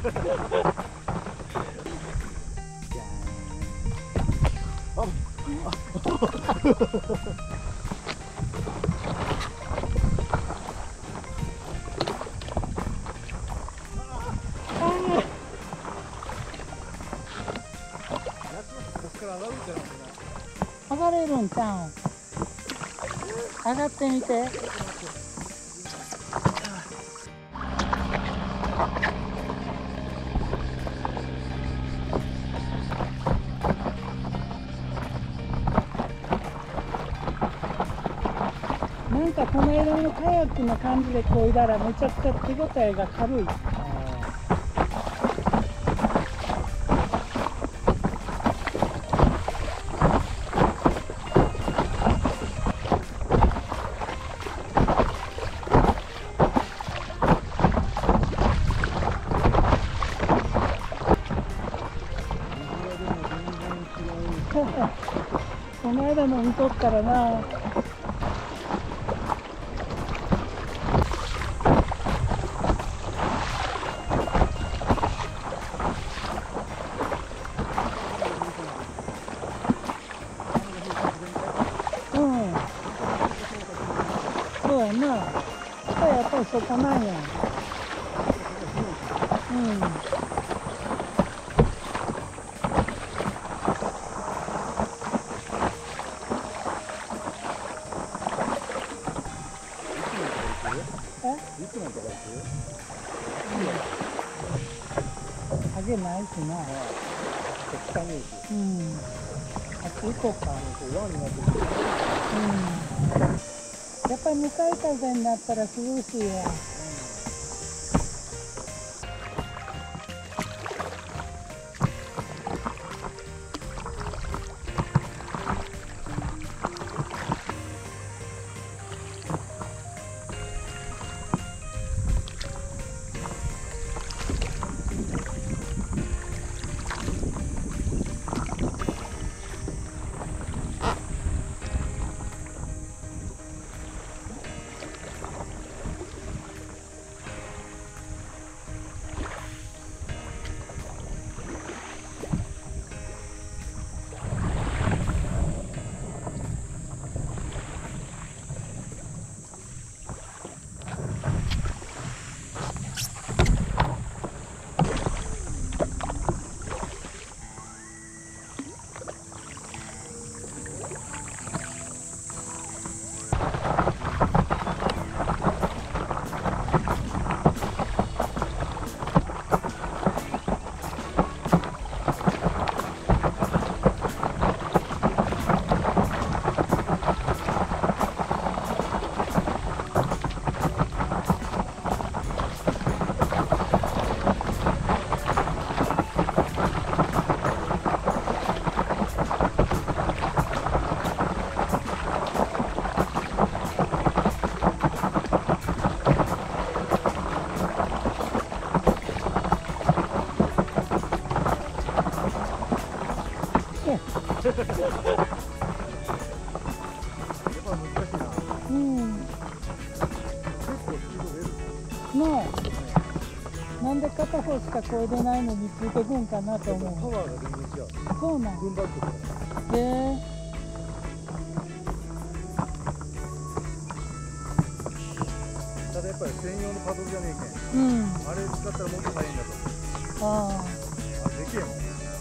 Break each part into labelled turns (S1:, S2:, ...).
S1: 上がれるんちゃうん。上がってみて。なんかこの間のカヤックの感じで漕いだらめちゃくちゃ手応えが軽い。この間の見とったらな。そうやな。やっぱりそこなんや。影ないしな。あっち行こうか。やっぱり向かい風になったら涼しいわ。なんで片方しか漕いでないのについてくんかなと思う。パワーが全然違う。そうなん。踏ん張ってくる。ただやっぱり専用のパドルじゃねえけん。あれ使ったらもっと大変だと思う。あでけえもん。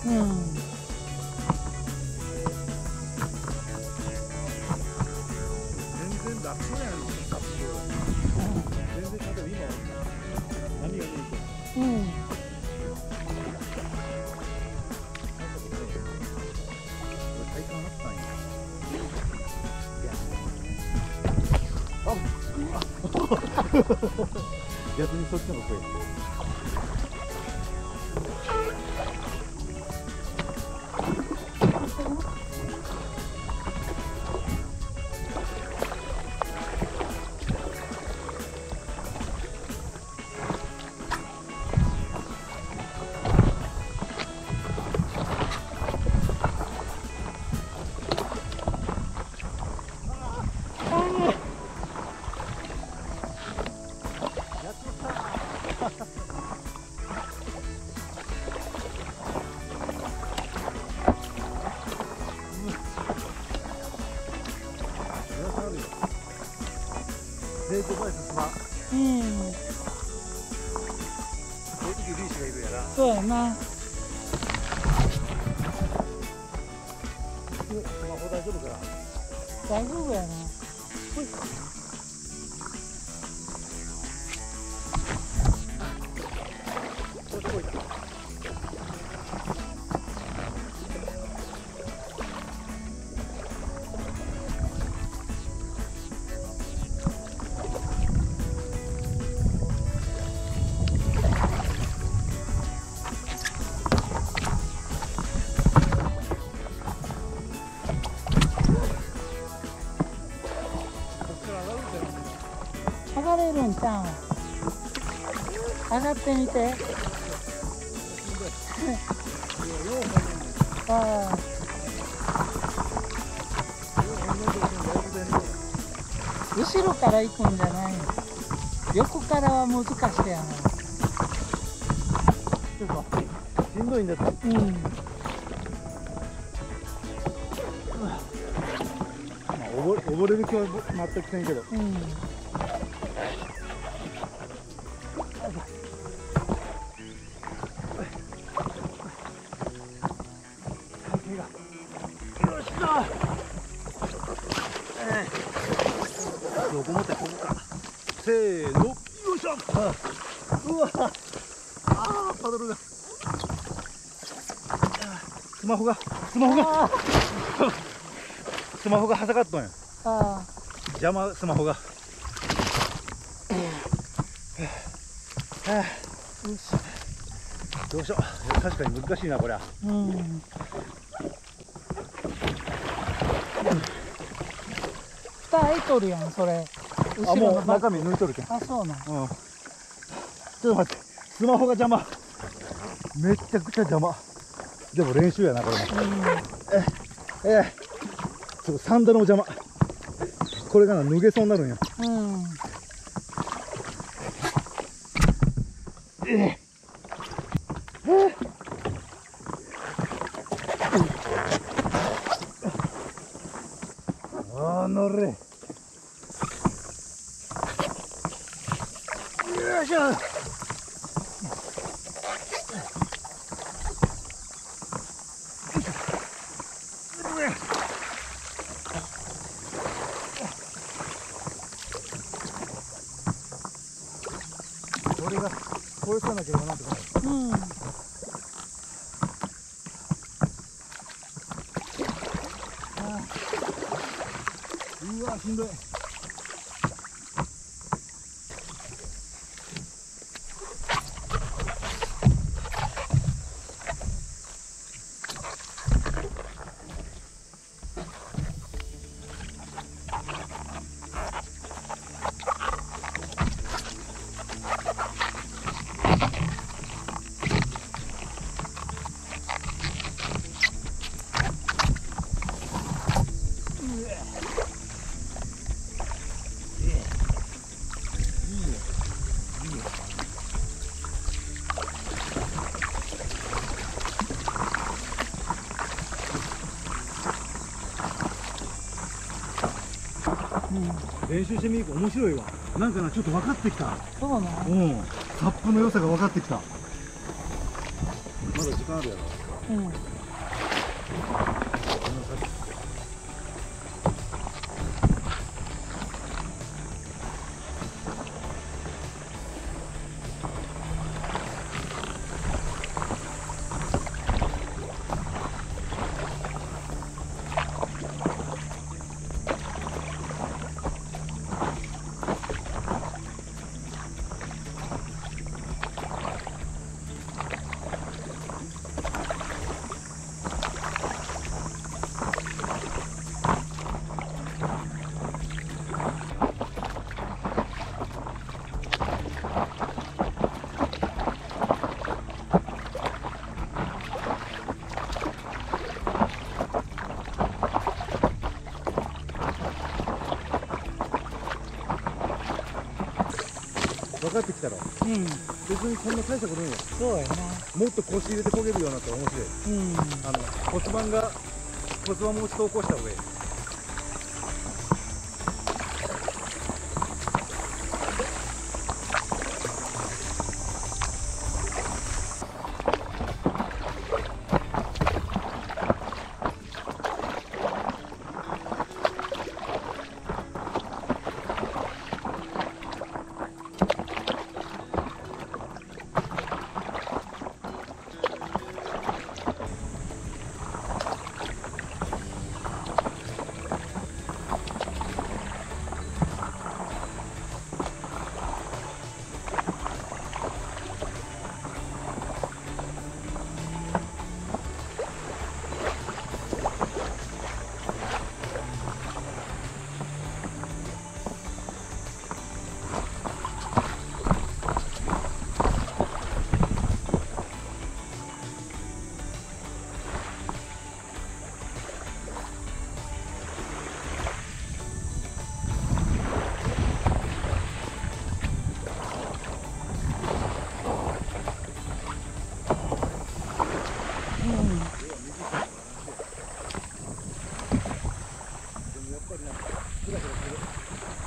S1: 全然楽勝やん。全然例えば今波が出るけん。体感あったんや。逆にそっちの方が増える。やっとった
S2: 成功倍数すまん。
S1: うん。
S2: こういう時リーシがいるやな。
S1: そうやな。
S2: スマホ大丈夫かな。
S1: 大丈夫やな。
S2: ほい。これこいだ。
S1: 上がれるんちゃうん。上がってみて。ああ。後ろから行くんじゃない。横からは難しいやな。
S2: しんどいんだって。
S1: うん。
S2: 溺れる気は全くせんけど。
S1: うん。
S2: よしと。どこ持ってここか。せーの。よいしょ。うわ。ああ、パドルが。スマホがはさかっとんや。
S1: ああ。
S2: 邪魔、スマホが。どうしよう。確かに難しいな、こりゃ。
S1: うん。蓋開いとるやん、それ。後ろの
S2: 中身抜いとるけん。
S1: あ、そうなん。
S2: ちょっと待って、スマホが邪魔。めっちゃくちゃ邪魔。でも練習やな、これも。ちょっとサンダルの邪魔。これが脱げそうになるんや。
S1: うん。
S2: 乗れ。よいしょ。これがこれさなければなんとかなる。
S1: うん。
S2: うわ、しんどい。練習してみると面白いわ。なんかな、ちょっと分かってきた。
S1: そうなの。
S2: サップの良さが分かってきた。まだ時間あるやろ。
S1: うん。
S2: 分かってきたろ。
S1: うん。
S2: 別にそんな大したことないよ。
S1: そうやな。
S2: もっと腰入れて漕げるようになったら面白い。
S1: うん。
S2: 骨盤もうち投稿した方がいい。 ぱりなんかグラグラする。